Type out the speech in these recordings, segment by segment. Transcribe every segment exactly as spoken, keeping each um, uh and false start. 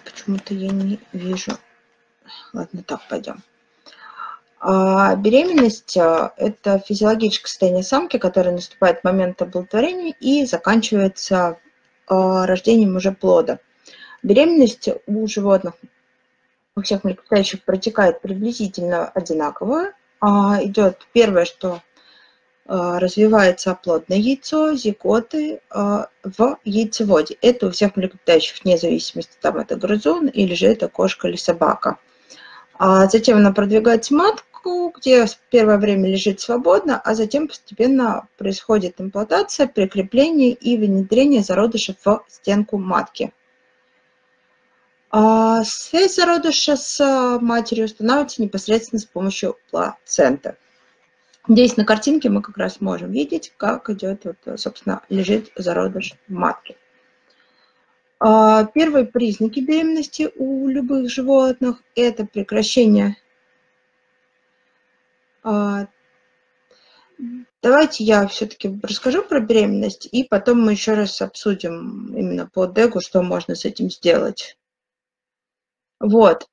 Почему-то я не вижу. Ладно, так пойдем. А беременность – это физиологическое состояние самки, которое наступает в момент оплодотворения и заканчивается рождением уже плода. Беременность у животных, у всех млекопитающих протекает приблизительно одинаково. Идет первое, что развивается оплодное яйцо, зиготы в яйцеводе. Это у всех млекопитающих, вне зависимости, там это грызун или же это кошка или собака. А затем она продвигается в матку, где первое время лежит свободно, а затем постепенно происходит имплантация, прикрепление и внедрение зародыша в стенку матки. А связь зародыша с матерью устанавливается непосредственно с помощью плаценты. Здесь на картинке мы как раз можем видеть, как идет, вот, собственно, лежит зародыш в матке. Первые признаки беременности у любых животных – это прекращение. Давайте я все-таки расскажу про беременность, и потом мы еще раз обсудим именно по дэгу, что можно с этим сделать. Вот.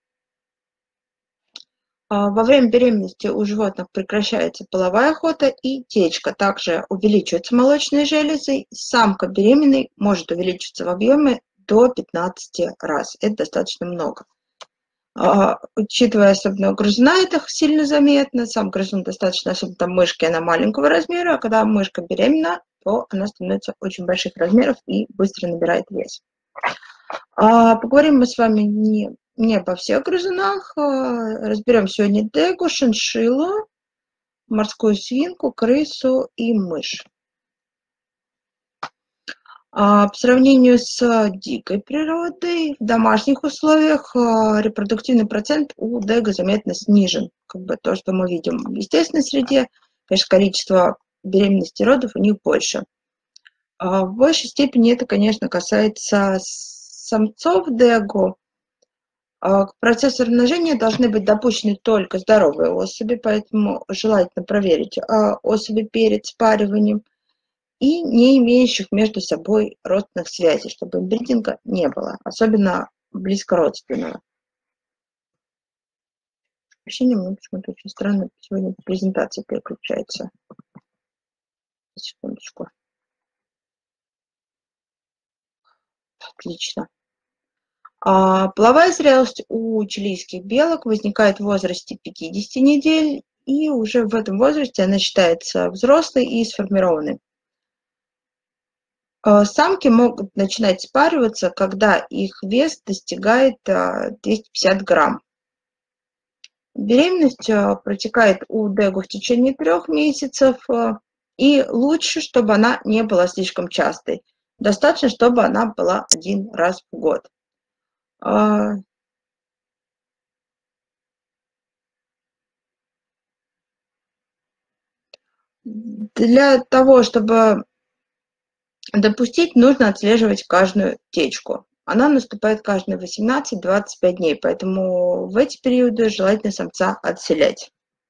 Во время беременности у животных прекращается половая охота и течка. Также увеличиваются молочные железы. Самка беременной может увеличиться в объеме до пятнадцати раз. Это достаточно много. Учитывая особенно грызуна, это сильно заметно. Сам грызун достаточно, особенно там мышки, она маленького размера, а когда мышка беременна, то она становится очень больших размеров и быстро набирает вес. Поговорим мы с вами не, не обо всех грызунах. Разберем сегодня дэгу, шиншиллу, морскую свинку, крысу и мышь. По сравнению с дикой природой, в домашних условиях репродуктивный процент у дэга заметно снижен. Как бы то, что мы видим в естественной среде, конечно, количество беременностей и родов у них больше. В большей степени это, конечно, касается самцов дэгу. К процессу размножения должны быть допущены только здоровые особи, поэтому желательно проверить особи перед спариванием и не имеющих между собой родственных связей, чтобы инбридинга не было, особенно близкородственного. Прощение, мне почему-то очень странно сегодня презентация переключается. Секундочку. Отлично. А половая зрелость у чилийских белок возникает в возрасте пятидесяти недель, и уже в этом возрасте она считается взрослой и сформированной. Самки могут начинать спариваться, когда их вес достигает двухсот пятидесяти грамм. Беременность протекает у дэгу в течение трех месяцев, и лучше, чтобы она не была слишком частой. Достаточно, чтобы она была один раз в год. Для того, чтобы допустить, нужно отслеживать каждую течку. Она наступает каждые восемнадцать — двадцать пять дней, поэтому в эти периоды желательно самца отселять.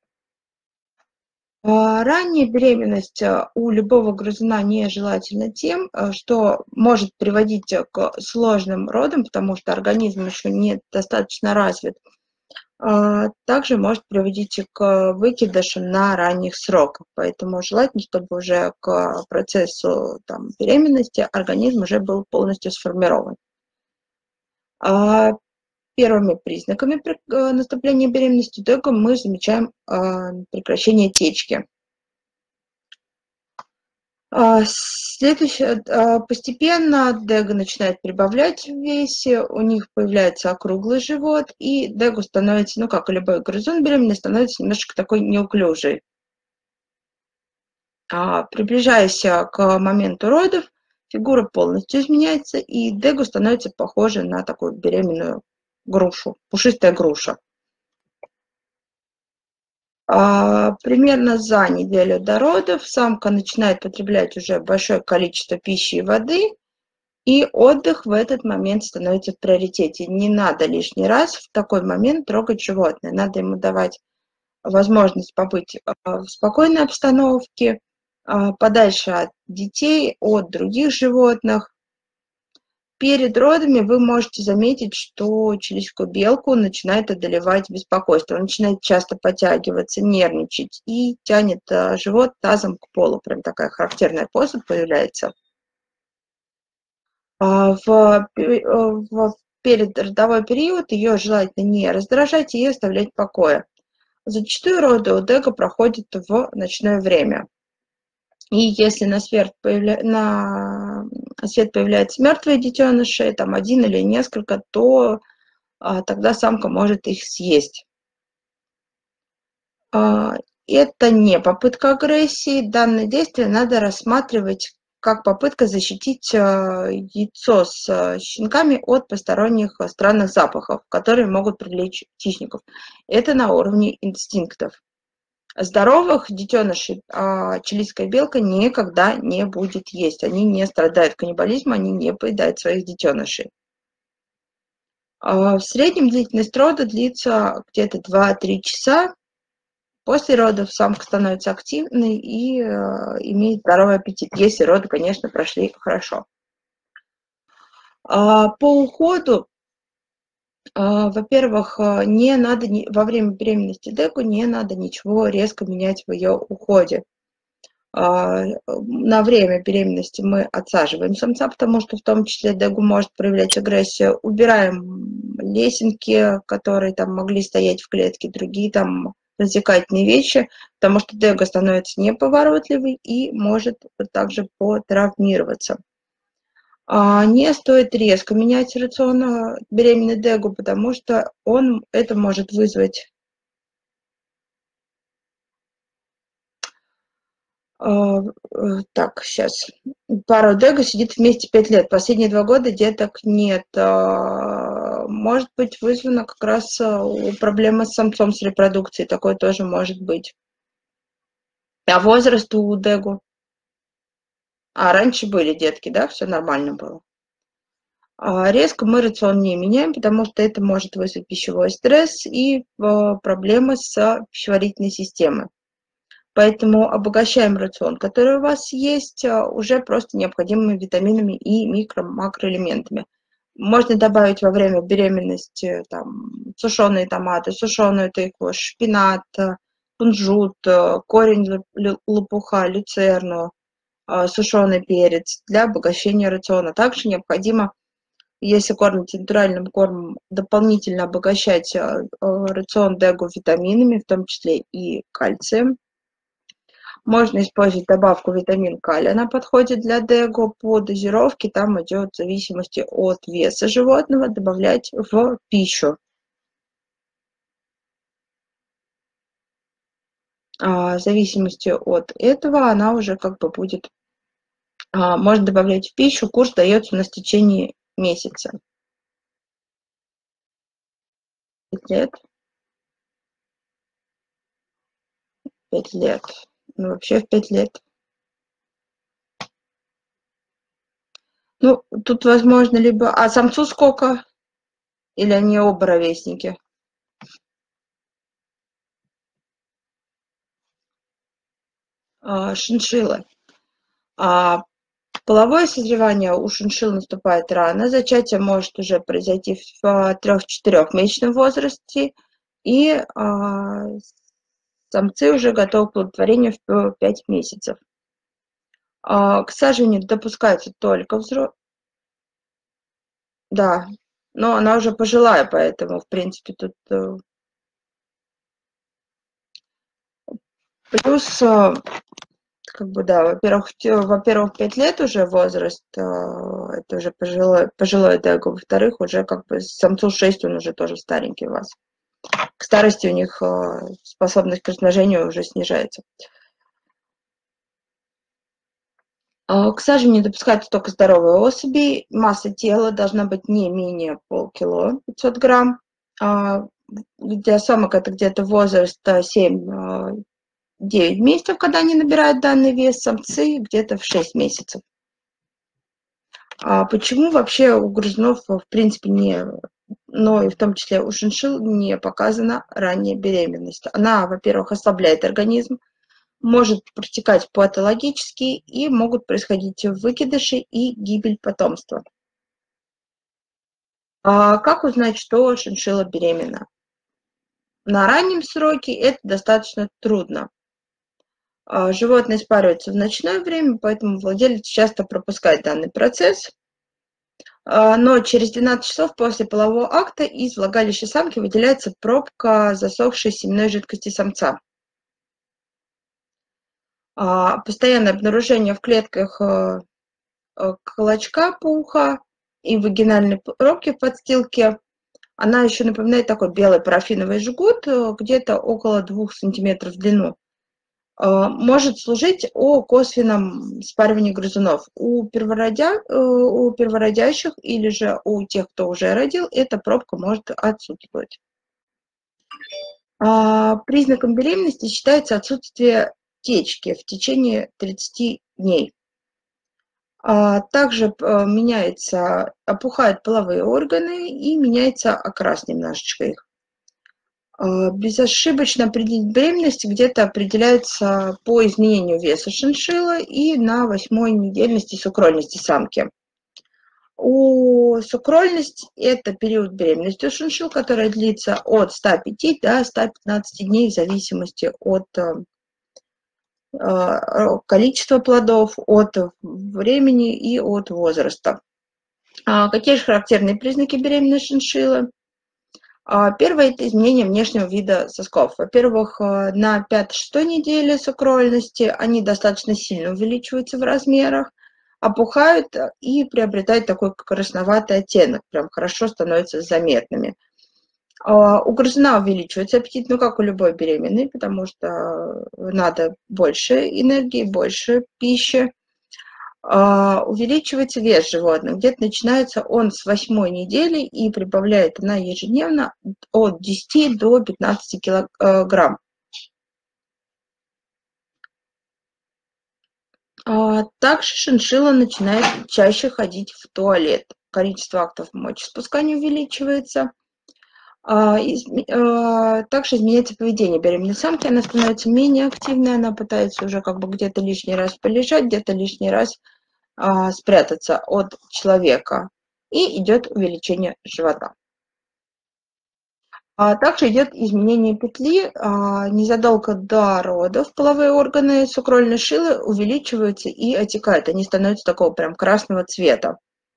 Ранняя беременность у любого грызуна нежелательна тем, что может приводить к сложным родам, потому что организм еще не достаточно развит. Также может приводить к выкидышам на ранних сроках, поэтому желательно, чтобы уже к процессу там, беременности организм уже был полностью сформирован. Первыми признаками наступления беременности у дэга мы замечаем прекращение течки. Следующее, постепенно дэга начинает прибавлять в весе, у них появляется округлый живот, и дэгу становится, ну как и любой грызун беременный, становится немножко такой неуклюжий. Приближаясь к моменту родов, фигура полностью изменяется, и дэгу становится похожа на такую беременную грушу, пушистая груша. Примерно за неделю до родов самка начинает потреблять уже большое количество пищи и воды, и отдых в этот момент становится в приоритете. Не надо лишний раз в такой момент трогать животное. Надо ему давать возможность побыть в спокойной обстановке, подальше от детей, от других животных. перед родами вы можете заметить, что челюстную белку начинает одолевать беспокойство. Она начинает часто потягиваться, нервничать и тянет живот тазом к полу. Прям такая характерная поза появляется. В, в передродовой период ее желательно не раздражать и оставлять в покое. Зачастую роды у Дега проходят в ночное время. И если на свет, появля... на свет появляются мертвые детеныши, там один или несколько, то а, тогда самка может их съесть. А, это не попытка агрессии. Данное действие надо рассматривать как попытка защитить а, яйцо с а, щенками от посторонних а, странных запахов, которые могут привлечь хищников. Это на уровне инстинктов. Здоровых детенышей а, чилийская белка никогда не будет есть. Они не страдают каннибализмом, они не поедают своих детенышей. А в среднем длительность рода длится где-то два-три часа. После родов самка становится активной и а, имеет здоровый аппетит, если роды, конечно, прошли хорошо. А, по уходу, а, во-первых, не надо во время беременности Дегу не надо ничего резко менять в ее уходе. На время беременности мы отсаживаем самца, потому что в том числе Дегу может проявлять агрессию. Убираем лесенки, которые там могли стоять в клетке, другие там развлекательные вещи, потому что Дегу становится неповоротливый и может также потравмироваться. Не стоит резко менять рацион беременной Дегу, потому что он, это может вызвать Так, сейчас. Пара Дегу сидит вместе пять лет. Последние два года деток нет. Может быть вызвана как раз проблема с самцом с репродукцией. Такое тоже может быть. А возраст у Дегу? А раньше были детки, да? Все нормально было. А резко мы рацион не меняем, потому что это может вызвать пищевой стресс и проблемы с пищеварительной системой. Поэтому обогащаем рацион, который у вас есть, уже просто необходимыми витаминами и микро-макроэлементами. Можно добавить во время беременности там, сушеные томаты, сушеную тыкву, шпинат, кунжут, корень лопуха, люцерну, сушеный перец для обогащения рациона. Также необходимо, если кормите натуральным кормом, дополнительно обогащать рацион Дегу витаминами, в том числе и кальцием. Можно использовать добавку витамин калий, она подходит для Дегу. По дозировке там идет в зависимости от веса животного добавлять в пищу. В зависимости от этого она уже как бы будет, можно добавлять в пищу, курс дается у нас в течение месяца. пять лет. пять лет. Ну, вообще в пять лет. Ну, тут возможно либо... А самцу сколько? Или они оба ровесники? Шиншиллы. А половое созревание у шиншилл наступает рано. Зачатие может уже произойти в трёх-четырёхмесячном возрасте. И а, самцы уже готовы к оплодотворению в пять месяцев. А, к сажению допускается только взрослые. Да, но она уже пожилая, поэтому, в принципе, тут... Плюс... Как бы, да, во-первых, во-первых, пять лет уже возраст, это уже пожилой, пожилой Дегу, во-вторых, уже как бы самцу шесть, он уже тоже старенький у вас. К старости у них способность к размножению уже снижается. К сажению допускаются только здоровые особи, масса тела должна быть не менее полкило, пятьсот грамм, для самок это где-то возраст семь девять месяцев, когда они набирают данный вес, самцы где-то в шесть месяцев. А почему вообще у грызунов, в принципе, не, но и в том числе у шиншилл не показана ранняя беременность? Она, во-первых, ослабляет организм, может протекать патологически, и могут происходить выкидыши и гибель потомства. А как узнать, что шиншилла беременна? На раннем сроке это достаточно трудно. А, Животное спаривается в ночное время, поэтому владелец часто пропускает данный процесс. А, Но через двенадцать часов после полового акта из влагалища самки выделяется пробка засохшей семенной жидкости самца. А, Постоянное обнаружение в клетках э, э, клочка пуха и вагинальной пробки в подстилке. Она еще напоминает такой белый парафиновый жгут, э, где-то около двух сантиметров в длину. Э, Может служить о косвенном спаривании грызунов. У, первородя, э, у первородящих или же у тех, кто уже родил, эта пробка может отсутствовать. А, Признаком беременности считается отсутствие течки в течение тридцати дней. А, Также э, меняется, опухают половые органы и меняется окрас немножечко их. А, Безошибочно определить беременность где-то определяется по изменению веса шиншиллы и на восьмой недельности сукрольности самки. У сукрольность это период беременности у шиншилл, которая длится от ста пяти до ста пятнадцати дней в зависимости от э, э, количества плодов, от времени и от возраста. А Какие же характерные признаки беременной шиншиллы? А, Первое– это изменение внешнего вида сосков. Во-первых, э, на пятой-шестой неделе сукрольности они достаточно сильно увеличиваются в размерах, опухают э, и приобретают такой красноватый оттенок, прям хорошо становятся заметными. А, У грызуна увеличивается аппетит, ну как у любой беременной, потому что надо больше энергии, больше пищи. А, увеличивается вес животных. Где-то начинается он с восьмой недели и прибавляет она ежедневно от десяти до пятнадцати килограмм. А, Также шиншилла начинает чаще ходить в туалет. Количество актов мочеиспускания увеличивается. А, изме- а, Также изменяется поведение беременной самки. Она становится менее активной, она пытается уже как бы где-то лишний раз полежать, где-то лишний раз а, спрятаться от человека, и идет увеличение живота. А также идет изменение петли. А, Незадолго до родов половые органы сукрольной шилы увеличиваются и отекают. Они становятся такого прям красного цвета.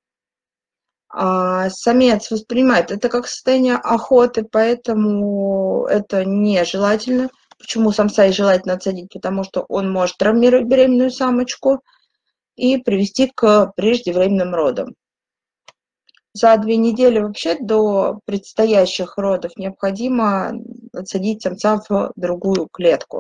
А Самец воспринимает это как состояние охоты, поэтому это нежелательно. Почему самца и желательно отсадить? Потому что он может травмировать беременную самочку и привести к преждевременным родам. За две недели вообще до предстоящих родов необходимо отсадить самца в другую клетку.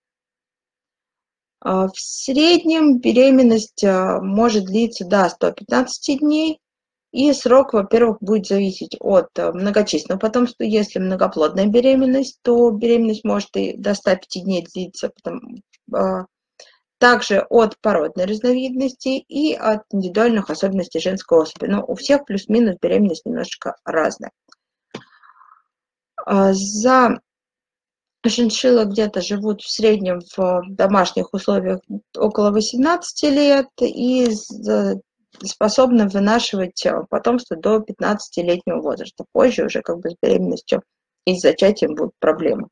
А, В среднем беременность а, может длиться до ста пятнадцати дней, и срок, во-первых, будет зависеть от а, многочисленного потомства. Если многоплодная беременность, то беременность может и до ста пяти дней длиться, потому, а, также от породной разновидности и от индивидуальных особенностей женской особи. Но у всех плюс-минус беременность немножечко разная. А, За шиншиллы где-то живут в среднем в домашних условиях около восемнадцати лет и з- способны вынашивать э, потомство до пятнадцатилетнего возраста. Позже уже как бы с беременностью и с зачатием будут проблемы.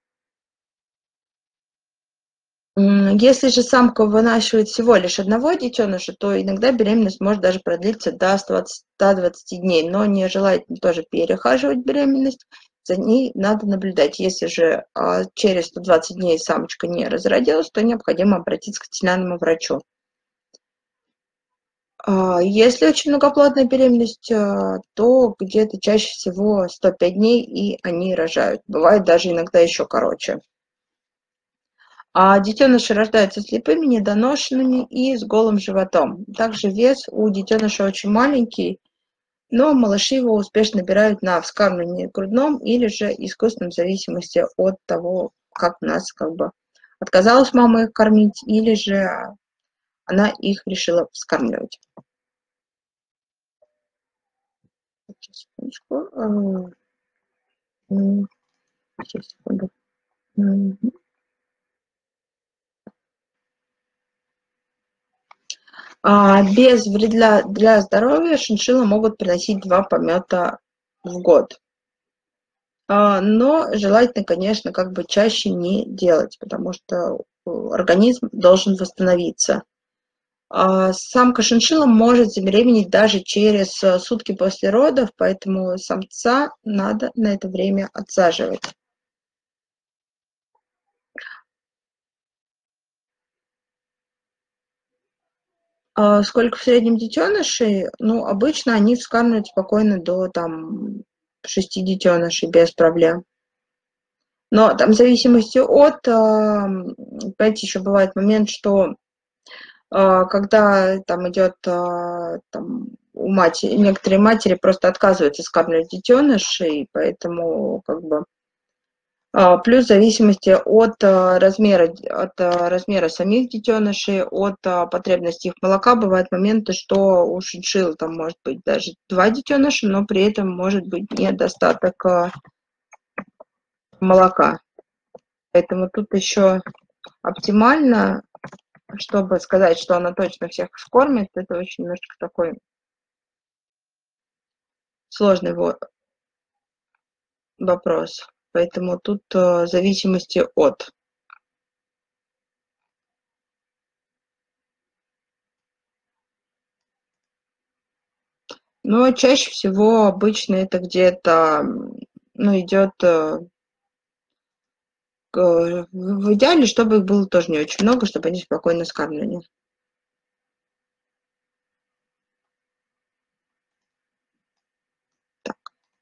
М, Если же самка вынашивает всего лишь одного детеныша, то иногда беременность может даже продлиться до ста двадцати дней, но нежелательно тоже перехаживать беременность, за ней надо наблюдать. Если же а, через сто двадцать дней самочка не разродилась, то необходимо обратиться к ветеринарному врачу. А, Если очень многоплодная беременность, а, то где-то чаще всего сто пять дней, и они рожают. Бывает даже иногда еще короче. А детеныши рождаются слепыми, недоношенными и с голым животом. Также вес у детеныша очень маленький, но малыши его успешно набирают на вскармливании грудном или же искусственном, в зависимости от того, как у нас как бы отказалась мама их кормить, или же она их решила вскармливать. Сейчас, секундочку. А, м, сейчас, секунду. М, А, без вреда для здоровья шиншиллы могут приносить два помета в год. А, но желательно, конечно, как бы чаще не делать, потому что организм должен восстановиться. А, самка шиншилла может забеременеть даже через сутки после родов, поэтому самца надо на это время отсаживать. А сколько в среднем детенышей? Ну, обычно они вскармливают спокойно до там шести детенышей без проблем. Но там в зависимости от, понимаете, еще бывает момент, что когда там идет там, у матери, некоторые матери просто отказываются скармливать детенышей, поэтому как бы плюс в зависимости от размера, от размера самих детенышей, от потребностей их молока, бывают моменты, что у шиншилл там может быть даже два детеныша, но при этом может быть недостаток молока. Поэтому тут еще оптимально, чтобы сказать, что она точно всех скормит, это очень немножечко такой сложный вопрос. Поэтому тут в зависимости от. Но чаще всего обычно это где-то, ну, идет в идеале, чтобы их было тоже не очень много, чтобы они спокойно скармливали. Так.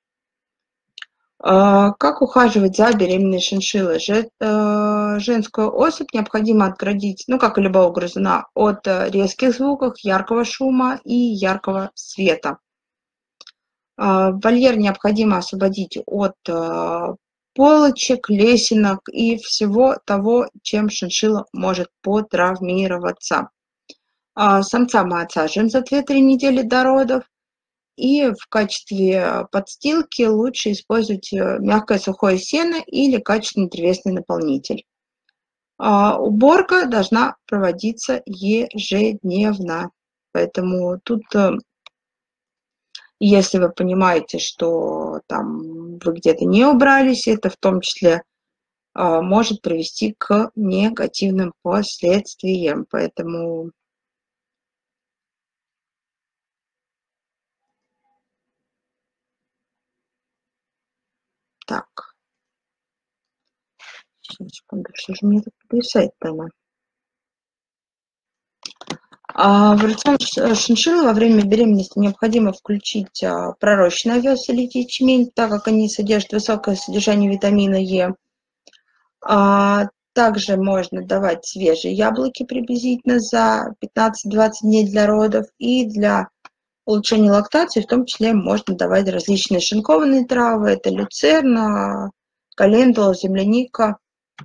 Как ухаживать за беременной шиншиллой? Женскую особь необходимо отградить, ну, как и любого грызуна, от резких звуков, яркого шума и яркого света. Вольер необходимо освободить от полочек, лесенок и всего того, чем шиншилла может потравмироваться. Самца мы отсаживаем за две-три недели до родов. И в качестве подстилки лучше использовать мягкое сухое сено или качественный древесный наполнитель. Уборка должна проводиться ежедневно. Поэтому тут, если вы понимаете, что там вы где-то не убрались, это в том числе может привести к негативным последствиям. Поэтому так. Сейчас, секунду, что же мне тут писать-то она? В рацион шиншиллы во время беременности необходимо включить пророщенный овес или ячмень, так как они содержат высокое содержание витамина Е. Также можно давать свежие яблоки приблизительно за пятнадцать-двадцать дней для родов. И для улучшения лактации в том числе можно давать различные шинкованные травы. Это люцерна, календула, земляника.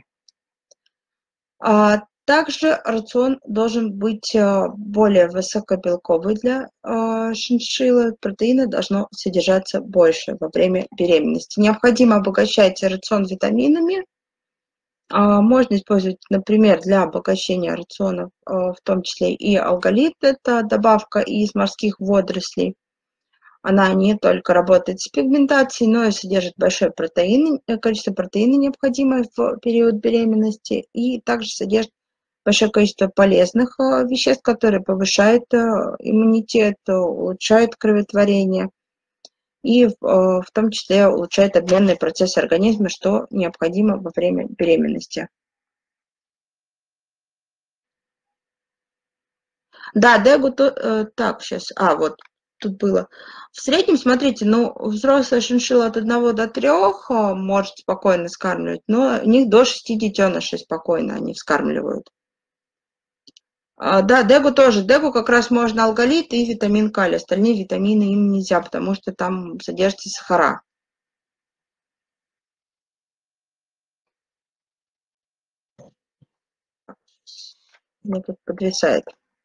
Также рацион должен быть более высокобелковый для шиншиллы. Протеина должно содержаться больше во время беременности. Необходимо обогащать рацион витаминами. Можно использовать, например, для обогащения рациона в том числе и алгалит. Это добавка из морских водорослей. Она не только работает с пигментацией, но и содержит большое протеин, количество протеина, необходимое в период беременности, и также содержит большое количество полезных веществ, которые повышают иммунитет, улучшают кроветворение и в том числе улучшают обменные процессы организма, что необходимо во время беременности. Да, дегу, так, сейчас, а, вот, тут было. В среднем, смотрите, ну, взрослая шиншилла от одного до трех может спокойно скармливать, но у них до шести детенышей спокойно они вскармливают. Да, дегу тоже. Дегу как раз можно алгалит и витамин калий. Остальные витамины им нельзя, потому что там содержатся сахара. Мне тут подвисает.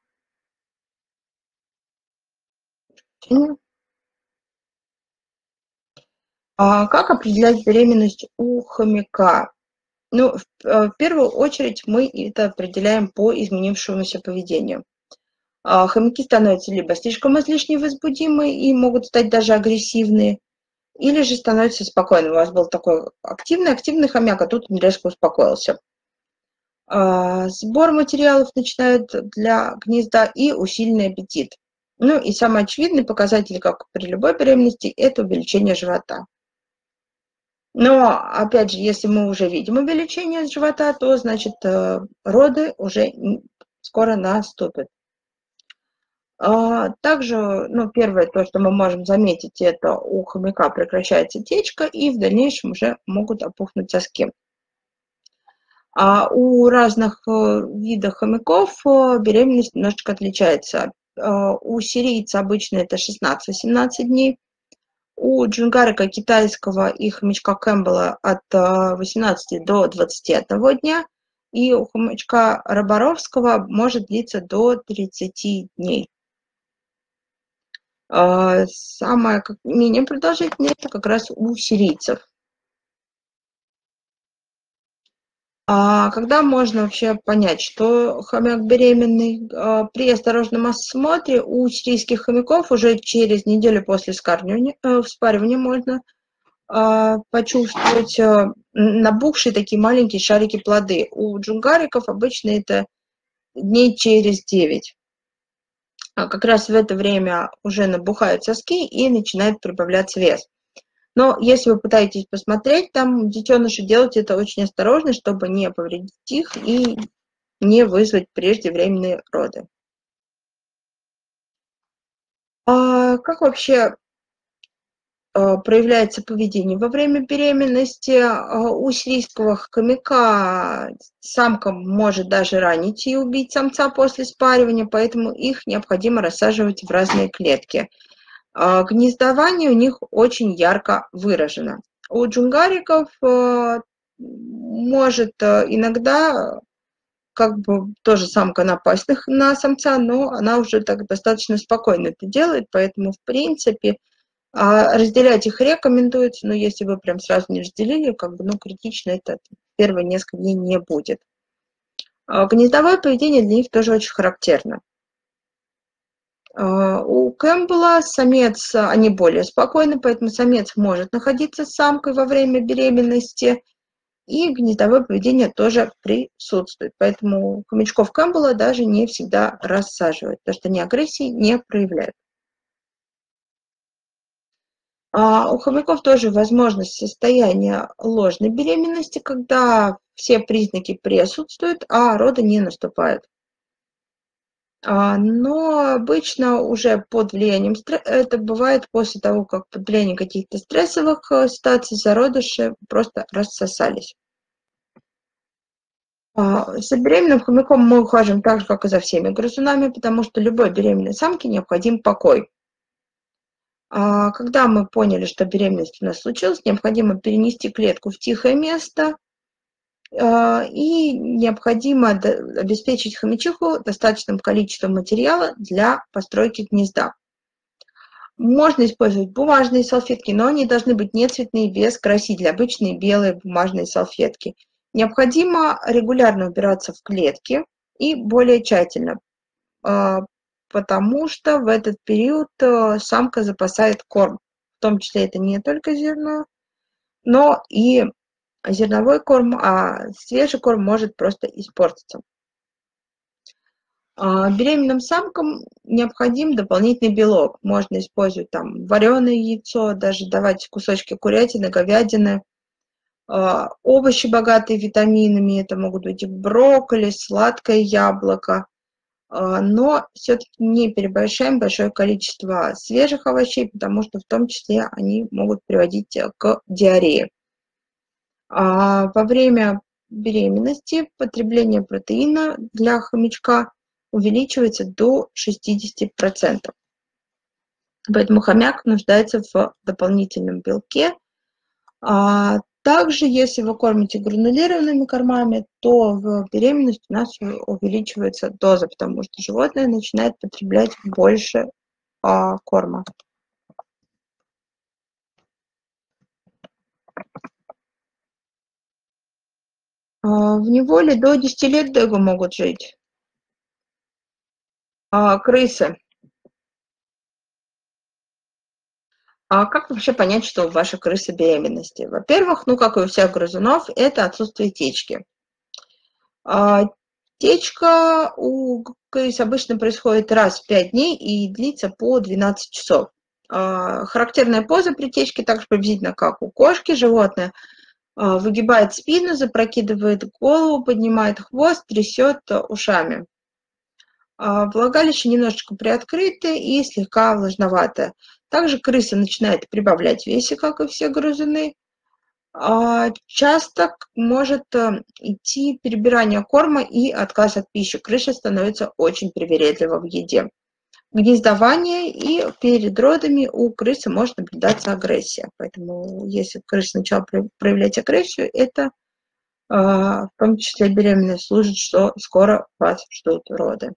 А как определять беременность у хомяка? Ну, в, в первую очередь мы это определяем по изменившемуся поведению. Хомяки становятся либо слишком излишне возбудимы и могут стать даже агрессивные, или же становятся спокойными. У вас был такой активный, активный хомяк, а тут он резко успокоился. Сбор материалов начинают для гнезда и усиленный аппетит. Ну и самый очевидный показатель, как при любой беременности, это увеличение живота. Но, опять же, если мы уже видим увеличение живота, то, значит, роды уже скоро наступят. Также, ну, первое, то, что мы можем заметить, это у хомяка прекращается течка, и в дальнейшем уже могут опухнуть соски. А у разных видов хомяков беременность немножечко отличается. У сирийца обычно это шестнадцать-восемнадцать дней, у джунгарика китайского и хомячка Кэмпбелла от восемнадцати до двадцати одного дня, и у хомячка роборовского может длиться до тридцати дней. Самое менее продолжительное это как раз у сирийцев. А когда можно вообще понять, что хомяк беременный? При осторожном осмотре у сирийских хомяков уже через неделю после вспаривания можно почувствовать набухшие такие маленькие шарики плоды. У джунгариков обычно это дней через девять. Как раз в это время уже набухают соски и начинает прибавляться вес. Но если вы пытаетесь посмотреть, там детеныши, делайте это очень осторожно, чтобы не повредить их и не вызвать преждевременные роды. А как вообще проявляется поведение во время беременности? У сирийского хомяка самка может даже ранить и убить самца после спаривания, поэтому их необходимо рассаживать в разные клетки. Гнездование у них очень ярко выражено. У джунгариков может иногда как бы тоже самка напасть на самца, но она уже так достаточно спокойно это делает, поэтому в принципе разделять их рекомендуется, но если вы прям сразу не разделили, как бы, ну, критично это первые несколько дней не будет. Гнездовое поведение для них тоже очень характерно. У Кэмпбелла самец, они более спокойны, поэтому самец может находиться с самкой во время беременности, и гнездовое поведение тоже присутствует. Поэтому хомячков Кэмпбелла даже не всегда рассаживают, потому что они агрессии не проявляют. А у хомяков тоже возможность состояния ложной беременности, когда все признаки присутствуют, а роды не наступают. Но обычно уже под влиянием стресса, это бывает после того, как под влиянием каких-то стрессовых ситуаций зародыши просто рассосались. За беременным хомяком мы ухаживаем так же, как и за всеми грызунами, потому что любой беременной самке необходим покой. Когда мы поняли, что беременность у нас случилась, необходимо перенести клетку в тихое место, и необходимо обеспечить хомячиху достаточным количеством материала для постройки гнезда. Можно использовать бумажные салфетки, но они должны быть не цветные, без красителя, обычные белые бумажные салфетки. Необходимо регулярно убираться в клетки и более тщательно, потому что в этот период самка запасает корм. В том числе это не только зерно, но и зерновой корм, а свежий корм может просто испортиться. Беременным самкам необходим дополнительный белок. Можно использовать там вареное яйцо, даже давать кусочки курятины, говядины, овощи, богатые витаминами. Это могут быть и брокколи, сладкое яблоко. Но все-таки не переборщаем большое количество свежих овощей, потому что в том числе они могут приводить к диарее. Во время беременности потребление протеина для хомячка увеличивается до шестидесяти процентов. Поэтому хомяк нуждается в дополнительном белке. Также, если вы кормите гранулированными кормами, то в беременности у нас увеличивается доза, потому что животное начинает потреблять больше корма. В неволе до десяти лет дэгу могут жить. А, крысы. А как вообще понять, что у вашей крысы беременности? Во-первых, ну, как и у всех грызунов, это отсутствие течки. А, течка у крыс обычно происходит раз в пять дней и длится по двенадцать часов. А, характерная поза при течке также приблизительно как у кошки. Животное а, выгибает спину, запрокидывает голову, поднимает хвост, трясет ушами. А, влагалище немножечко приоткрытое и слегка влажноватое. Также крыса начинает прибавлять в весе, как и все грызуны. А, часто к- может э, идти перебирание корма и отказ от пищи. Крыша становится очень привередлива в еде. Гнездование и перед родами у крысы может наблюдаться агрессия. Поэтому если крыса начала про- проявлять агрессию, это а, в том числе беременность служит, что скоро вас ждут роды.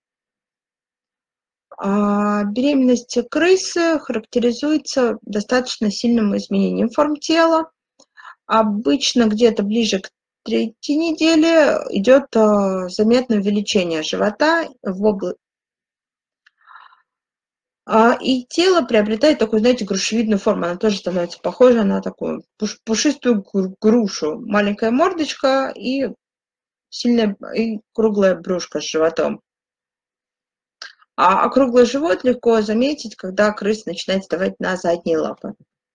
А, беременность крысы характеризуется достаточно сильным изменением форм тела. Обычно где-то ближе к третьей неделе идет а, заметное увеличение живота в обла- а, и тело приобретает такую, знаете, грушевидную форму. Она тоже становится похожа на такую пуш- пушистую гру- грушу. Маленькая мордочка и сильная и круглая брюшко с животом. А округлый живот легко заметить, когда крыса начинает вставать на задние лапы.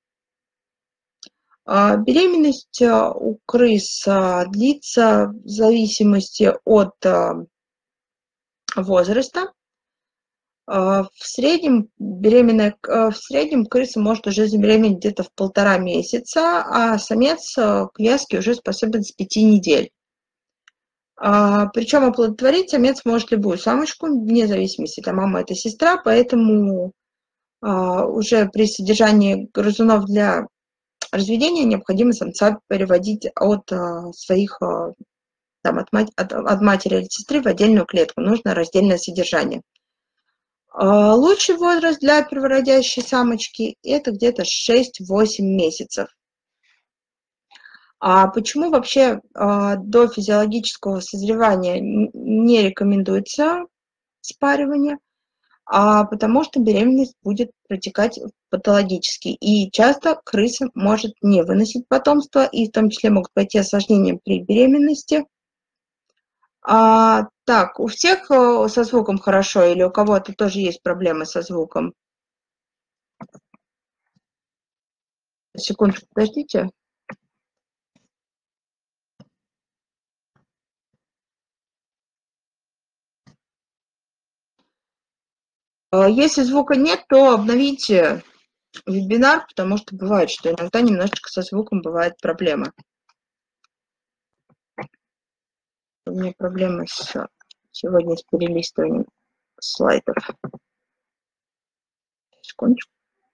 А, беременность а, у крыс а, длится в зависимости от а, возраста. А, В среднем беременная, к- а, в среднем крыса может уже забеременеть где-то в полтора месяца, а самец а, к вязке уже способен с пяти недель. А, Причем оплодотворить самец может любую самочку, вне зависимости, это мама, это сестра, поэтому а, уже при содержании грызунов для разведения необходимо самца переводить от а, своих, а, там, от, мать- от- от матери или сестры в отдельную клетку. Нужно раздельное содержание. А, Лучший возраст для первородящей самочки – это где-то шесть-восемь месяцев. А почему вообще а, до физиологического созревания н- не рекомендуется спаривание? А потому что беременность будет протекать патологически. И часто крыса может не выносить потомство, и в том числе могут пойти осложнения при беременности. А, так, у всех э, со звуком хорошо или у кого-то тоже есть проблемы со звуком? Секундочку, подождите. Э, Если звука нет, то обновите вебинар, потому что бывает, что иногда немножечко со звуком бывают проблемы. У меня проблемы с, сегодня с перелистыванием слайдов. Секундочку.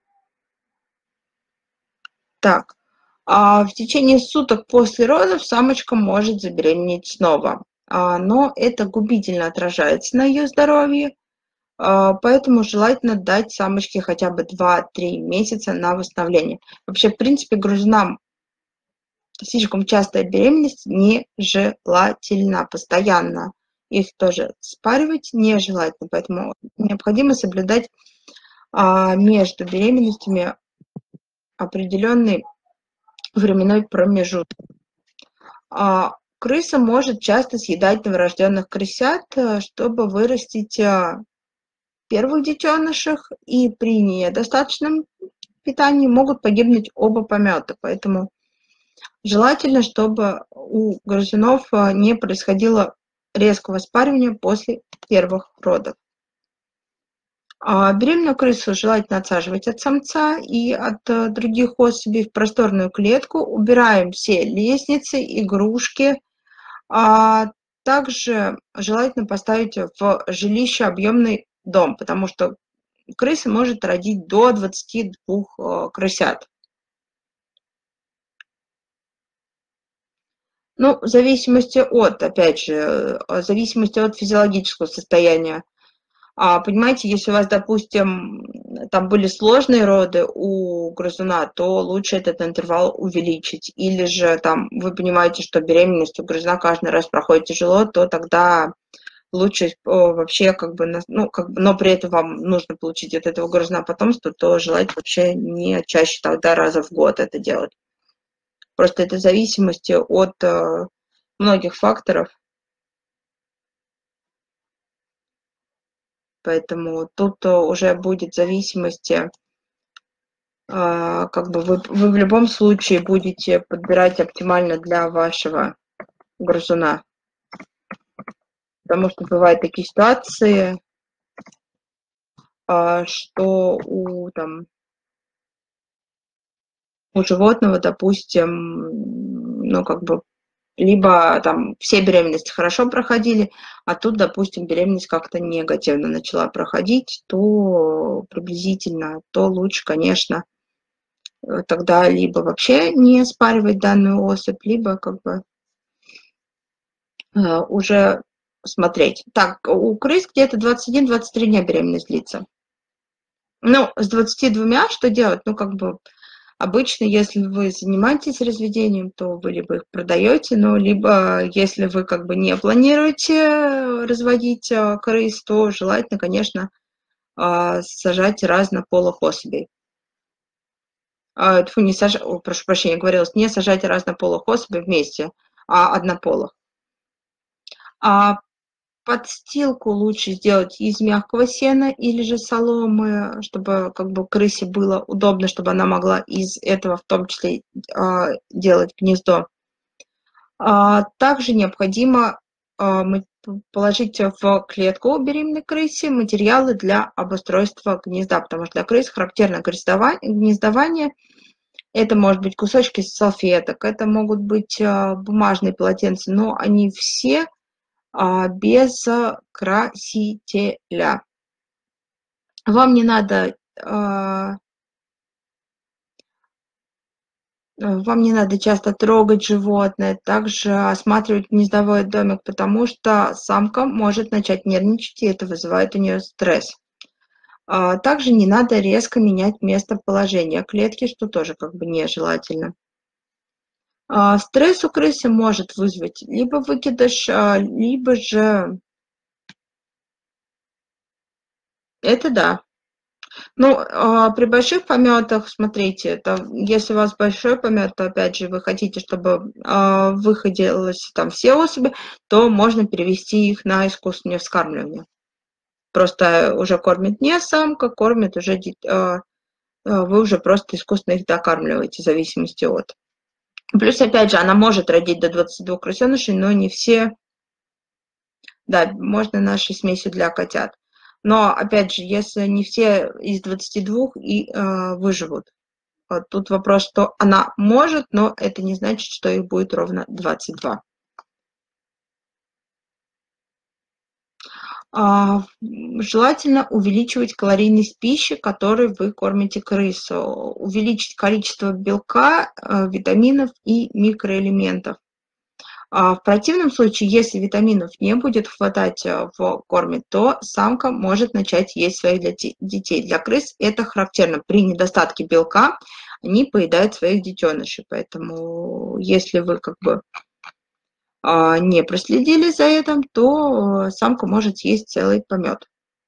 Так, а в течение суток после родов самочка может забеременеть снова, а, но это губительно отражается на ее здоровье, а, поэтому желательно дать самочке хотя бы два-три месяца на восстановление. Вообще, в принципе, грызунам слишком частая беременность нежелательна, постоянно их тоже спаривать нежелательно, поэтому необходимо соблюдать а, между беременностями определенный временной промежуток. А, Крыса может часто съедать новорожденных крысят, э, чтобы вырастить а, первых детенышей, и при недостаточном питании могут погибнуть оба помета. Поэтому желательно, чтобы у грызунов а, не происходило резкого спаривания после первых родов. А беременную крысу желательно отсаживать от самца и от э, других особей в просторную клетку. Убираем все лестницы, игрушки. А также желательно поставить в жилище объемный дом, потому что крыса может родить до двадцати двух э, крысят. Ну, в зависимости от, опять же, э, в зависимости от физиологического состояния. А, понимаете, если у вас, допустим, там были сложные роды у грызуна, то лучше этот интервал увеличить. Или же там вы понимаете, что беременность у грызуна каждый раз проходит тяжело, то тогда лучше вообще как бы, ну, как бы, но при этом вам нужно получить от этого грызуна потомство, то желательно вообще не чаще тогда раза в год это делать. Просто это в зависимости от многих факторов. Поэтому тут уже будет в зависимости, как бы вы, вы в любом случае будете подбирать оптимально для вашего грызуна. Потому что бывают такие ситуации, что у, там, у животного, допустим, ну, как бы, либо там все беременности хорошо проходили, а тут, допустим, беременность как-то негативно начала проходить, то приблизительно, то лучше, конечно, тогда либо вообще не спаривать данную особь, либо как бы уже смотреть. Так, у крыс где-то двадцать один — двадцать три дня беременность длится. Ну, с двадцатью двумя что делать? Ну, как бы обычно, если вы занимаетесь разведением, то вы либо их продаете, но либо если вы как бы не планируете разводить крыс, то желательно, конечно, сажать разнополых особей. Фу, не сажать, прошу прощения, говорилось, не сажать разнополых особей вместе, а однополых. А подстилку лучше сделать из мягкого сена или же соломы, чтобы как бы крысе было удобно, чтобы она могла из этого в том числе делать гнездо. Также необходимо положить в клетку беременной крысе материалы для обустройства гнезда, потому что для крыс характерно гнездование. Это может быть кусочки салфеток, это могут быть бумажные полотенца, но они все без красителя. Вам не надо, вам не надо часто трогать животное, также осматривать гнездовой домик, потому что самка может начать нервничать, и это вызывает у нее стресс. Также не надо резко менять местоположение клетки, что тоже как бы нежелательно. Стресс у крысы может вызвать либо выкидыш, либо же... Это да. Ну, при больших пометах, смотрите, это, если у вас большой помет, то, опять же, вы хотите, чтобы выходилось там все особи, то можно перевести их на искусственное вскармливание. Просто уже кормит не самка, кормит уже... Вы уже просто искусственно их докармливаете, в зависимости от... Плюс, опять же, она может родить до двадцати двух крысенышей, но не все... Да, можно нашей смесью для котят. Но, опять же, если не все из двадцати двух и э, выживут. Вот тут вопрос, что она может, но это не значит, что их будет ровно двадцать два. А, желательно увеличивать калорийность пищи, которой вы кормите крысу. Увеличить количество белка, э, витаминов и микроэлементов. В противном случае, если витаминов не будет хватать в корме, то самка может начать есть своих детей. Для крыс это характерно. При недостатке белка они поедают своих детенышей. Поэтому если вы как бы не проследили за этим, то самка может съесть целый помет.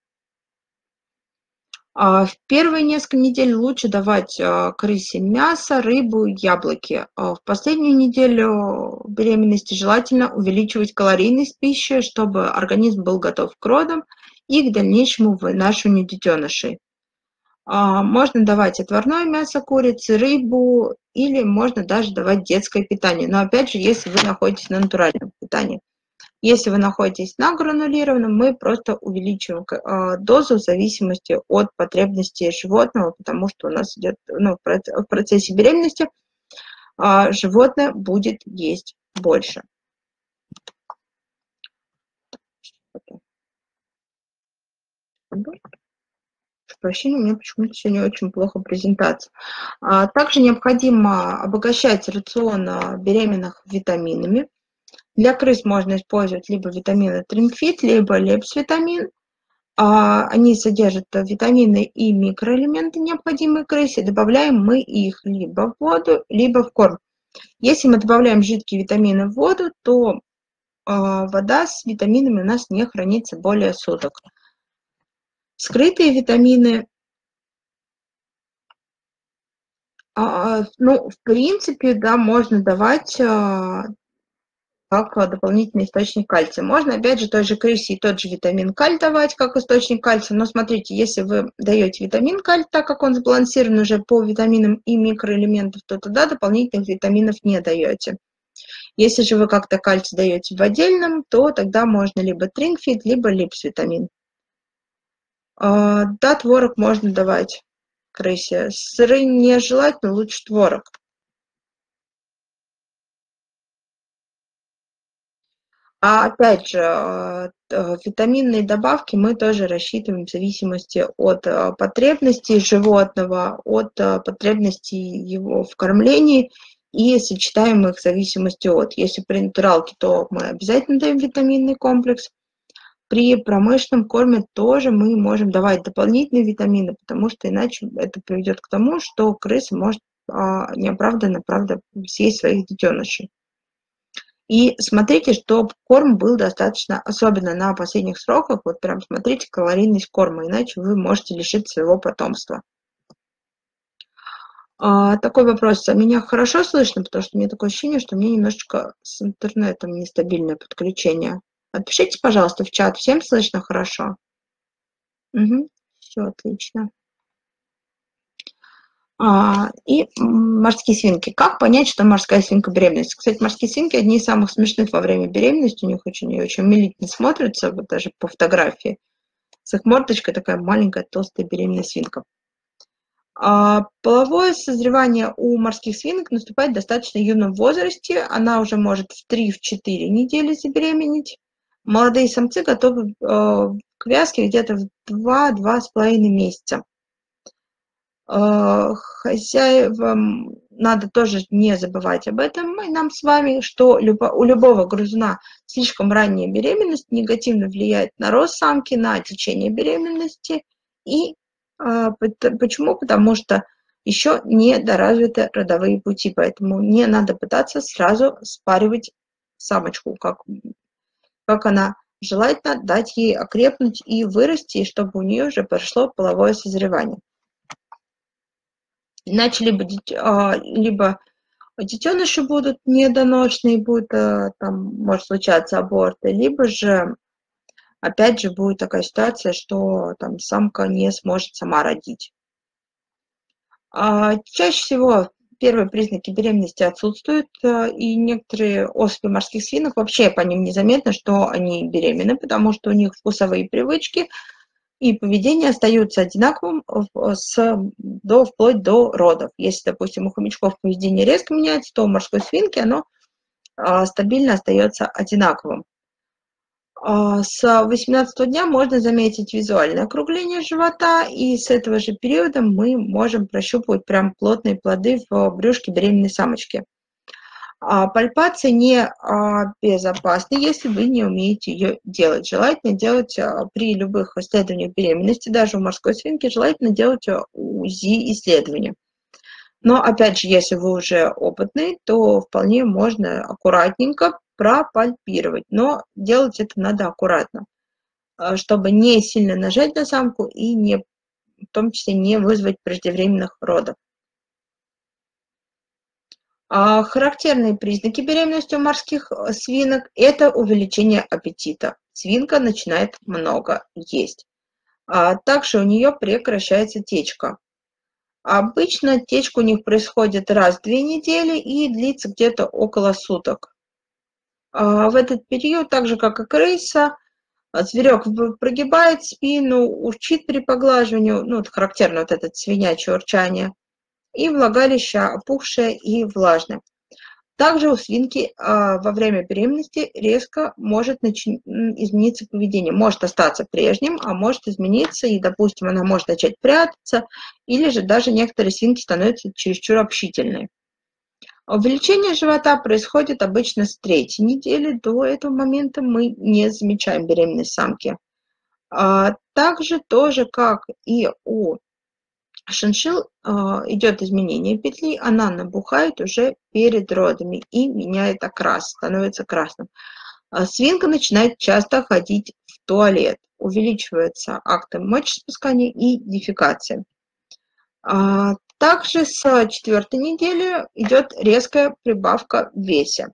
В первые несколько недель лучше давать крысе мясо, рыбу, яблоки. В последнюю неделю беременности желательно увеличивать калорийность пищи, чтобы организм был готов к родам и к дальнейшему вынашиванию детенышей. Можно давать отварное мясо курицы, рыбу или можно даже давать детское питание. Но опять же, если вы находитесь на натуральном питании. Если вы находитесь на гранулированном, мы просто увеличиваем дозу в зависимости от потребностей животного, потому что у нас идет, ну, в процессе беременности животное будет есть больше. Прощения, у меня почему-то сегодня очень плохо презентация. Также необходимо обогащать рацион беременных витаминами. Для крыс можно использовать либо витамины Тримфит, либо лепс-витамин. Они содержат витамины и микроэлементы, необходимые крысе. Добавляем мы их либо в воду, либо в корм. Если мы добавляем жидкие витамины в воду, то вода с витаминами у нас не хранится более суток. Скрытые витамины, ну, в принципе, да, можно давать как дополнительный источник кальция. Можно, опять же, той же крысе и тот же витамин каль давать как источник кальция, но смотрите, если вы даете витамин каль, так как он сбалансирован уже по витаминам и микроэлементам, то туда дополнительных витаминов не даете. Если же вы как-то кальций даете в отдельном, то тогда можно либо тринкфит, либо липс-витамин. Да, творог можно давать крысе. Сыры нежелательно, лучше творог. А опять же, витаминные добавки мы тоже рассчитываем в зависимости от потребностей животного, от потребностей его в кормлении и сочетаем их в зависимости от. Если при натуралке, то мы обязательно даем витаминный комплекс. При промышленном корме тоже мы можем давать дополнительные витамины, потому что иначе это приведет к тому, что крыса может неоправданно, правда, съесть своих детенышей. И смотрите, чтобы корм был достаточно, особенно на последних сроках, вот прям смотрите калорийность корма, иначе вы можете лишить своего потомства. А, такой вопрос. А меня хорошо слышно, потому что у меня такое ощущение, что у меня немножечко с интернетом нестабильное подключение. Отпишите, пожалуйста, в чат, всем слышно хорошо? Угу. Все отлично. А, и морские свинки. Как понять, что морская свинка беременность? Кстати, морские свинки одни из самых смешных во время беременности. У них очень, очень умилительно смотрятся, вот даже по фотографии. С их мордочкой такая маленькая, толстая беременная свинка. А, половое созревание у морских свинок наступает в достаточно юном возрасте. Она уже может в три-четыре недели забеременеть. Молодые самцы готовы э, к вязке где-то в два-два с половиной месяца. Хозяевам надо тоже не забывать об этом, и нам с вами, что у любого грызуна слишком ранняя беременность негативно влияет на рост самки, на течение беременности. И почему? Потому что еще не доразвиты родовые пути, поэтому не надо пытаться сразу спаривать самочку, как, как она. Желательно дать ей окрепнуть и вырасти, чтобы у нее уже прошло половое созревание. Иначе либо, либо детеныши будут недоношенные, будет, там может случаться аборты, либо же, опять же, будет такая ситуация, что там самка не сможет сама родить. А чаще всего первые признаки беременности отсутствуют, и некоторые особи морских свинок, вообще по ним незаметно, что они беременны, потому что у них вкусовые привычки и поведение остаются одинаковым с, до, вплоть до родов. Если, допустим, у хомячков поведение резко меняется, то у морской свинки оно а, стабильно остается одинаковым. А, с восемнадцатого дня можно заметить визуальное округление живота, и с этого же периода мы можем прощупывать прям плотные плоды в брюшке беременной самочки. А пальпация не а, безопасна, если вы не умеете ее делать. Желательно делать а, при любых исследованиях беременности, даже у морской свинки, желательно делать УЗИ-исследования. Но, опять же, если вы уже опытный, то вполне можно аккуратненько пропальпировать. Но делать это надо аккуратно, чтобы не сильно нажать на самку и не, в том числе не вызвать преждевременных родов. Характерные признаки беременности у морских свинок – это увеличение аппетита. Свинка начинает много есть. А также у нее прекращается течка. Обычно течка у них происходит раз в две недели и длится где-то около суток. В этот период, так же как и крыса, зверек прогибает спину, урчит при поглаживании, ну, это характерно вот это свинячье урчание, и влагалище опухшее и влажное. Также у свинки а, во время беременности резко может начи- измениться поведение. Может остаться прежним, а может измениться, и, допустим, она может начать прятаться, или же даже некоторые свинки становятся чересчур общительные. Увеличение живота происходит обычно с третьей недели. До этого момента мы не замечаем беременность самки. А также тоже, как и у шиншилл, идет изменение петли, она набухает уже перед родами и меняет окрас, становится красным. Свинка начинает часто ходить в туалет, увеличиваются акты мочеиспускания и дефекации. Также с четвертой недели идет резкая прибавка в весе.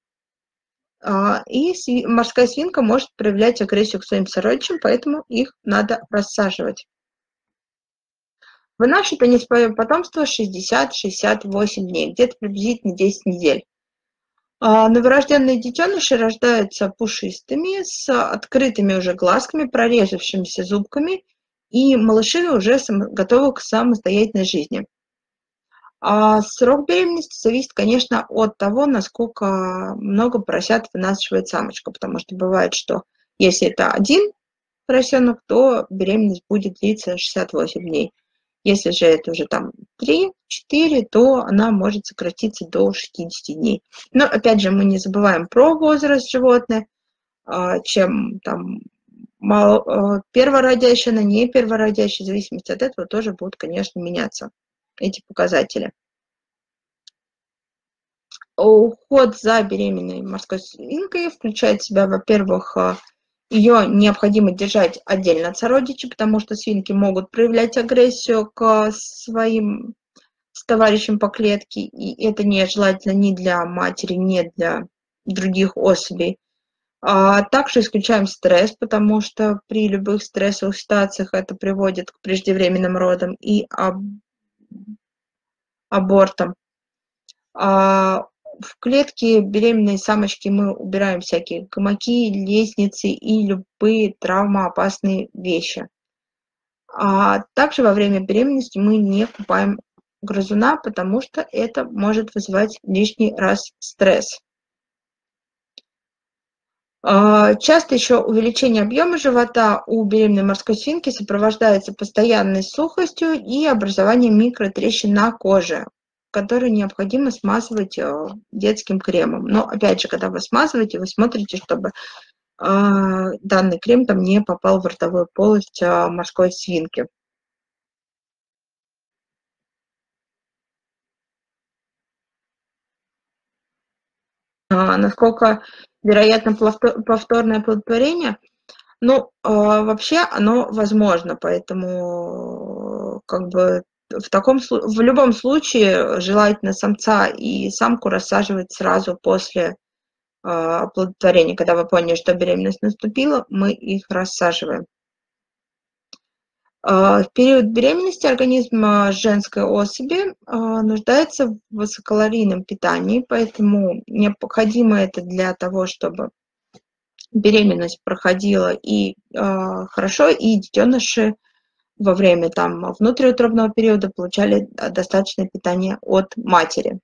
И морская свинка может проявлять агрессию к своим сородичам, поэтому их надо рассаживать. Вынашивают они свое потомство шестьдесят — шестьдесят восемь дней, где-то приблизительно десять недель. Новорожденные детеныши рождаются пушистыми, с открытыми уже глазками, прорезавшимися зубками, и малыши уже готовы к самостоятельной жизни. А срок беременности зависит, конечно, от того, насколько много поросят вынашивает самочка, потому что бывает, что если это один поросенок, то беременность будет длиться шестьдесят восемь дней. Если же это уже там три-четыре, то она может сократиться до шестидесяти дней. Но опять же, мы не забываем про возраст животных. Чем там мало, первородящая, она не первородящая, в зависимости от этого тоже будут, конечно, меняться эти показатели. Уход за беременной морской свинкой включает в себя, во-первых, ее необходимо держать отдельно от сородичей, потому что свинки могут проявлять агрессию к своим товарищам по клетке, и это нежелательно ни для матери, ни для других особей. А также исключаем стресс, потому что при любых стрессовых ситуациях это приводит к преждевременным родам и аб... абортам. А в клетке беременной самочки мы убираем всякие гамаки, лестницы и любые травмоопасные вещи. А также во время беременности мы не купаем грызуна, потому что это может вызывать лишний раз стресс. Часто еще увеличение объема живота у беременной морской свинки сопровождается постоянной сухостью и образованием микротрещин на коже, которые необходимо смазывать детским кремом. Но опять же, когда вы смазываете, вы смотрите, чтобы данный крем там не попал в ротовую полость морской свинки. Насколько вероятно повторное оплодотворение? Ну, вообще оно возможно, поэтому как бы в таком в любом случае желательно самца и самку рассаживать сразу после оплодотворения. Когда вы поняли, что беременность наступила, мы их рассаживаем. В период беременности организм женской особи нуждается в высококалорийном питании, поэтому необходимо это для того, чтобы беременность проходила и хорошо, и детеныши во время там внутриутробного периода получали достаточное питание от матери.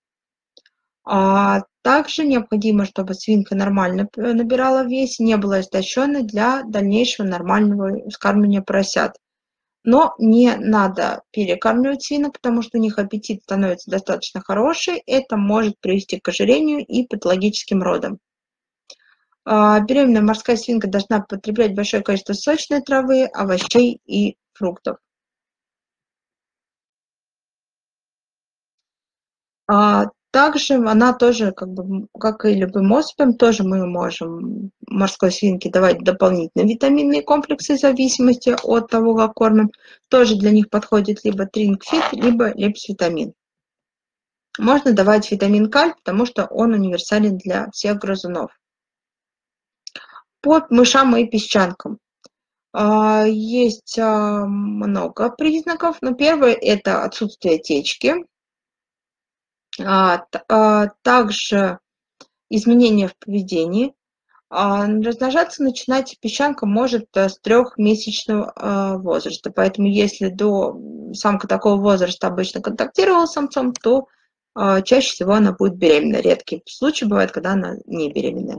А также необходимо, чтобы свинка нормально набирала в весе, не была истощенной для дальнейшего нормального вскармливания поросят. Но не надо перекармливать свинок, потому что у них аппетит становится достаточно хороший. Это может привести к ожирению и патологическим родам. Беременная морская свинка должна потреблять большое количество сочной травы, овощей и фруктов. Также она тоже, как бы, как и любым особям, тоже мы можем морской свинке давать дополнительные витаминные комплексы в зависимости от того, как кормим. Тоже для них подходит либо трингфит, либо лепсвитамин. Можно давать витамин каль, потому что он универсален для всех грызунов. По мышам и песчанкам есть много признаков, но первое – это отсутствие течки. Также изменения в поведении. Размножаться начинать песчанка может с трехмесячного возраста, поэтому если до самка такого возраста обычно контактировала с самцом, то чаще всего она будет беременна. Редкие случаи бывают, когда она не беременная.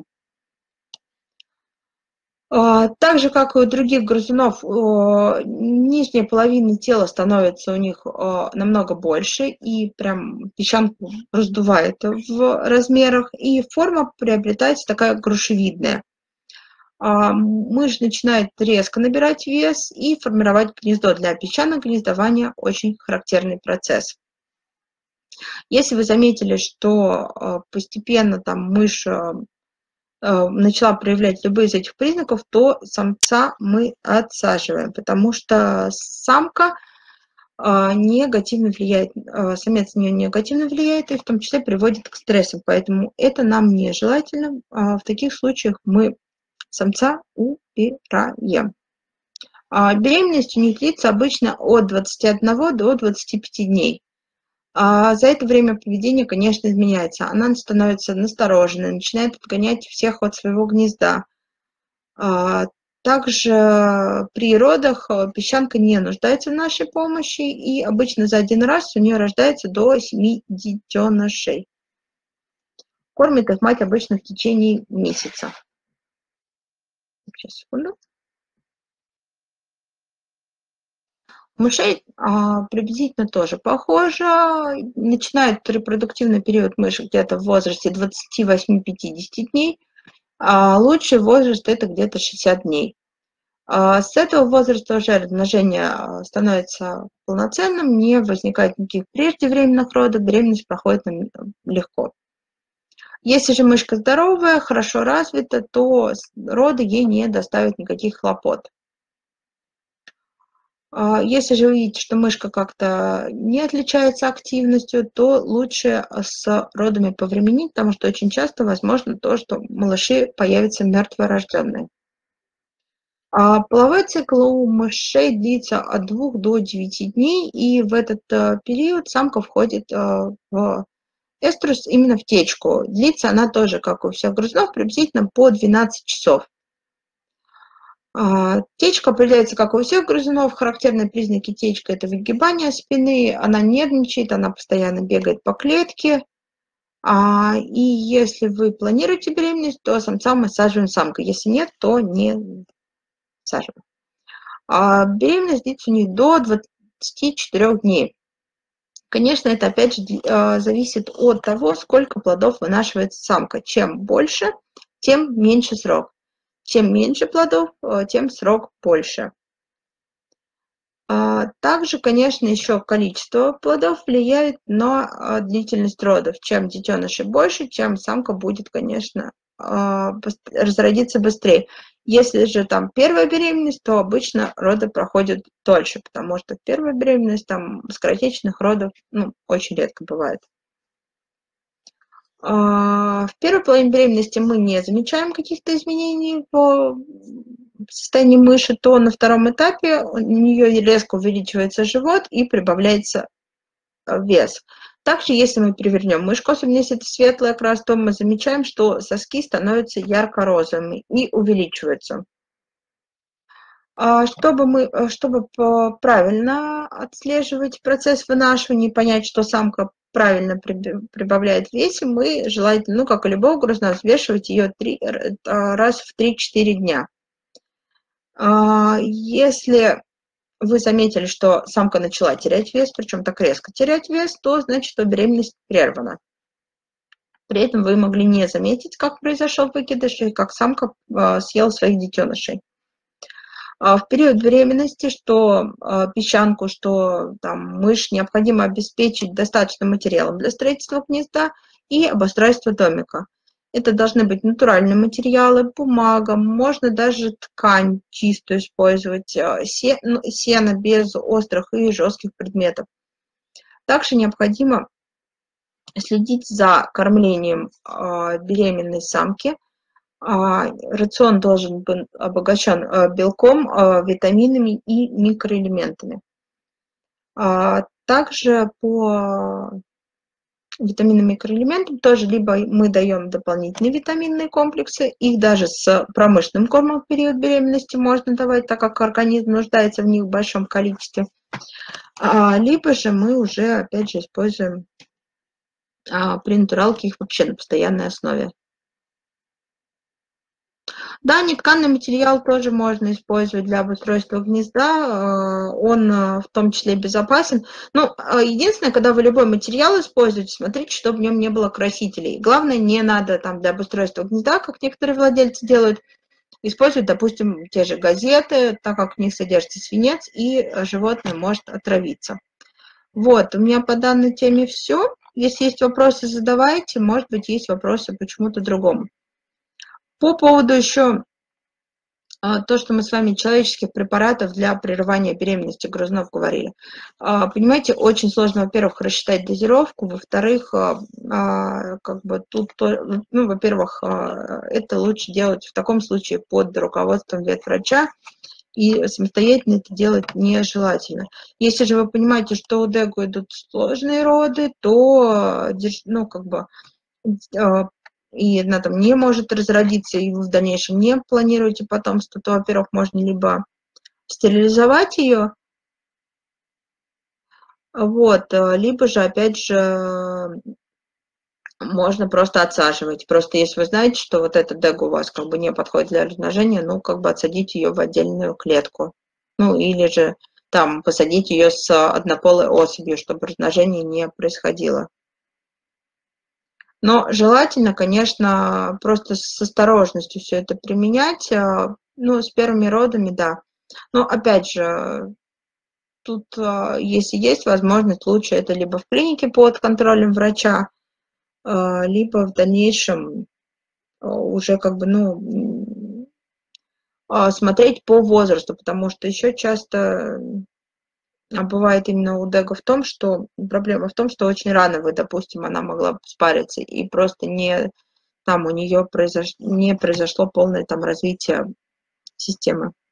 Так же, как и у других грызунов, нижняя половина тела становится у них намного больше, и прям песчанку раздувает в размерах, и форма приобретается такая грушевидная. Мышь начинает резко набирать вес и формировать гнездо. Для песчанок гнездование очень характерный процесс. Если вы заметили, что постепенно там мышь начала проявлять любые из этих признаков, то самца мы отсаживаем, потому что самка негативно влияет, самец на нее негативно влияет и в том числе приводит к стрессам, поэтому это нам нежелательно. В таких случаях мы самца убираем. Беременность у них длится обычно от двадцати одного до двадцати пяти дней. А за это время поведение, конечно, изменяется. Она становится настороженной, начинает отгонять всех от своего гнезда. Также при родах песчанка не нуждается в нашей помощи, и обычно за один раз у нее рождается до семи детенышей. Кормит их мать обычно в течение месяца. Сейчас, секунду. У мышей а, приблизительно тоже похоже. Начинает репродуктивный период мыши где-то в возрасте двадцати восьми — пятидесяти дней. А лучший возраст это где-то шестьдесят дней. А с этого возраста уже размножение становится полноценным, не возникает никаких преждевременных родов, беременность проходит легко. Если же мышка здоровая, хорошо развита, то роды ей не доставят никаких хлопот. Если же вы видите, что мышка как-то не отличается активностью, то лучше с родами повременить, потому что очень часто возможно то, что малыши появятся мертворожденные. Половой цикл у мышей длится от двух до девяти дней, и в этот период самка входит в эструс, именно в течку. Длится она тоже, как у всех грызунов, приблизительно по двенадцать часов. Течка определяется, как у всех грызунов. Характерные признаки течки – это выгибание спины, она нервничает, она постоянно бегает по клетке. И если вы планируете беременность, то самца мы саживаем самкой. Если нет, то не саживаем. Беременность длится у них до двадцати четырёх дней. Конечно, это опять же зависит от того, сколько плодов вынашивает самка. Чем больше, тем меньше срок. Чем меньше плодов, тем срок больше. Также, конечно, еще количество плодов влияет на длительность родов. Чем детенышей больше, тем самка будет, конечно, разродиться быстрее. Если же там первая беременность, то обычно роды проходят дольше, потому что первая беременность, там скоротечных родов ну, очень редко бывает. В первой половине беременности мы не замечаем каких-то изменений в состоянии мыши, то на втором этапе у нее резко увеличивается живот и прибавляется вес. Также, если мы перевернем мышку, особенно если это светлый окрас, то мы замечаем, что соски становятся ярко-розовыми и увеличиваются. Чтобы, мы, чтобы правильно отслеживать процесс вынашивания и понять, что самка правильно прибавляет в весе, мы желательно, ну, как и любого грызуна, взвешивать ее три, раз в три-четыре дня. Если вы заметили, что самка начала терять вес, причем так резко терять вес, то значит, что беременность прервана. При этом вы могли не заметить, как произошел выкидыш и как самка съела своих детенышей. В период беременности, что песчанку, что там, мышь необходимо обеспечить достаточным материалом для строительства гнезда и обустройства домика. Это должны быть натуральные материалы, бумага, можно даже ткань чистую использовать, сено без острых и жестких предметов. Также необходимо следить за кормлением беременной самки. Рацион должен быть обогащен белком, витаминами и микроэлементами. Также по витаминным и микроэлементам тоже либо мы даем дополнительные витаминные комплексы, их даже с промышленным кормом в период беременности можно давать, так как организм нуждается в них в большом количестве, либо же мы уже опять же используем при натуралке их вообще на постоянной основе. Да, нетканый материал тоже можно использовать для обустройства гнезда, он в том числе безопасен. Но единственное, когда вы любой материал используете, смотрите, чтобы в нем не было красителей. Главное, не надо там для обустройства гнезда, как некоторые владельцы делают, использовать, допустим, те же газеты, так как в них содержится свинец, и животное может отравиться. Вот, у меня по данной теме все. Если есть вопросы, задавайте. Может быть, есть вопросы по чему-то другому. По поводу еще а, то, что мы с вами человеческих препаратов для прерывания беременности грызунов говорили. А, Понимаете, очень сложно, во-первых, рассчитать дозировку, во-вторых, а, а, как бы тут, то- ну, во-первых, а, это лучше делать в таком случае под руководством ветврача, и самостоятельно это делать нежелательно. Если же вы понимаете, что у Дегу идут сложные роды, то, держ- ну, как бы, а, и она там не может разродиться, и вы в дальнейшем не планируете потомство, то, во-первых, можно либо стерилизовать ее, вот, а, либо же, опять же, можно просто отсаживать. Просто если вы знаете, что вот эта дега у вас как бы не подходит для размножения, ну, как бы отсадить ее в отдельную клетку. Ну, или же там посадить ее с однополой особью, чтобы размножение не происходило. Но желательно, конечно, просто с осторожностью все это применять. а, Ну, с первыми родами, да. Но опять же, тут, а, если есть возможность, лучше это либо в клинике под контролем врача, а, либо в дальнейшем а, уже как бы, ну, м, а, смотреть по возрасту, потому что еще часто а, бывает именно у Дега в том, что проблема в том, что очень рано вы, допустим, она могла спариться, и просто не там у нее произош... не произошло полное там развитие системы.